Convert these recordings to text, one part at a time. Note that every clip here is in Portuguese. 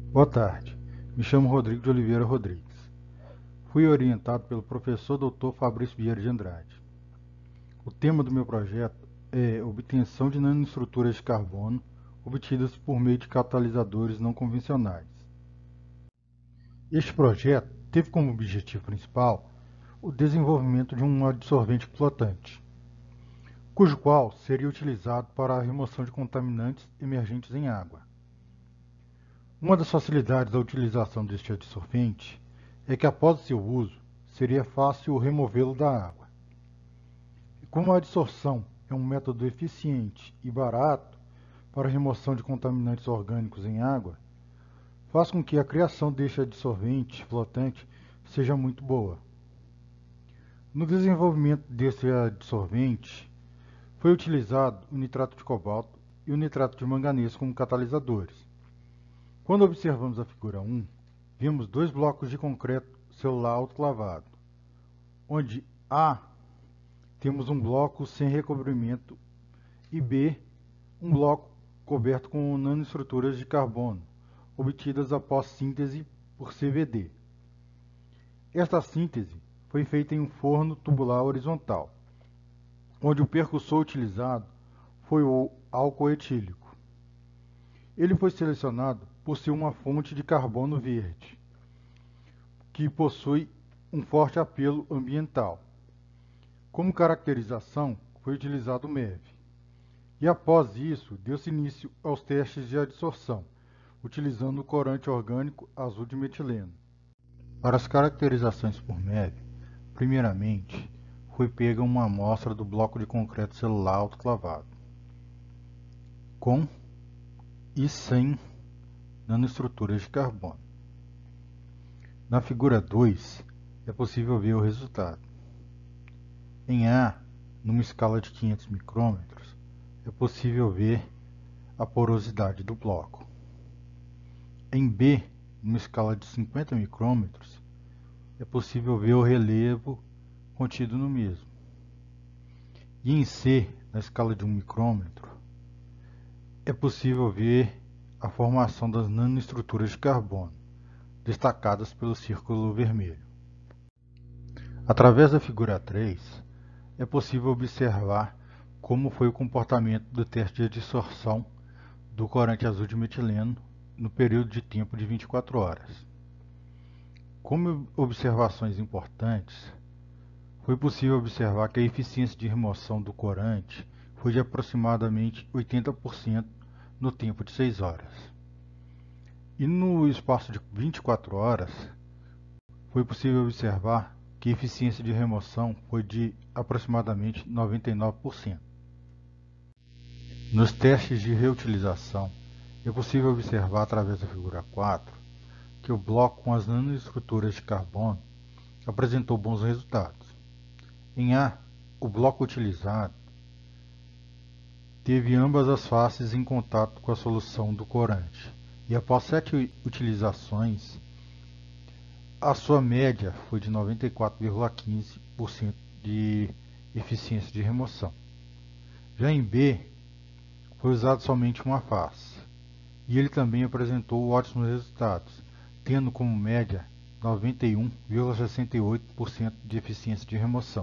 Boa tarde, me chamo Rodrigo de Oliveira Rodrigues. Fui orientado pelo professor Dr. Fabrício Vieira de Andrade. O tema do meu projeto é obtenção de nanoestruturas de carbono obtidas por meio de catalisadores não convencionais. Este projeto teve como objetivo principal o desenvolvimento de um adsorvente flotante, cujo qual seria utilizado para a remoção de contaminantes emergentes em água. Uma das facilidades da utilização deste adsorvente é que, após o seu uso, seria fácil removê-lo da água. E como a adsorção é um método eficiente e barato para a remoção de contaminantes orgânicos em água, faz com que a criação deste adsorvente flotante seja muito boa. No desenvolvimento deste adsorvente, foi utilizado o nitrato de cobalto e o nitrato de manganês como catalisadores. Quando observamos a figura 1, vemos dois blocos de concreto celular autoclavado, onde A temos um bloco sem recobrimento e B um bloco coberto com nanoestruturas de carbono, obtidas após síntese por CVD. Esta síntese foi feita em um forno tubular horizontal, onde o percussor utilizado foi o álcool etílico. Ele foi selecionado por ser uma fonte de carbono verde, que possui um forte apelo ambiental. Como caracterização, foi utilizado o MEV. E após isso, deu-se início aos testes de adsorção, utilizando o corante orgânico azul de metileno. Para as caracterizações por MEV, primeiramente, foi pega uma amostra do bloco de concreto celular autoclavado, com e sem nanoestruturas de carbono. Na figura 2, é possível ver o resultado. Em A, numa escala de 500 micrômetros, é possível ver a porosidade do bloco. Em B, numa escala de 50 micrômetros, é possível ver o relevo contido no mesmo. E em C, na escala de 1 micrômetro, é possível ver a formação das nanoestruturas de carbono, destacadas pelo círculo vermelho. Através da figura 3, é possível observar como foi o comportamento do teste de adsorção do corante azul de metileno no período de tempo de 24 horas. Como observações importantes, foi possível observar que a eficiência de remoção do corante foi de aproximadamente 80% no tempo de 6 horas. E no espaço de 24 horas, foi possível observar que a eficiência de remoção foi de aproximadamente 99%. Nos testes de reutilização, é possível observar através da figura 4 que o bloco com as nanoestruturas de carbono apresentou bons resultados. Em A, o bloco utilizado teve ambas as faces em contato com a solução do corante, e após 7 utilizações, a sua média foi de 94,15% de eficiência de remoção. Já em B, foi usado somente uma face, e ele também apresentou ótimos resultados, tendo como média 91,68% de eficiência de remoção.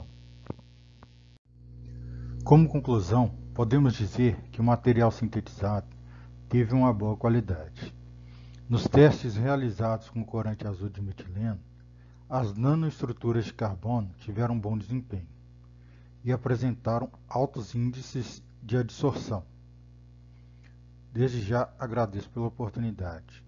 Como conclusão, podemos dizer que o material sintetizado teve uma boa qualidade. Nos testes realizados com corante azul de metileno, as nanoestruturas de carbono tiveram um bom desempenho e apresentaram altos índices de adsorção. Desde já agradeço pela oportunidade.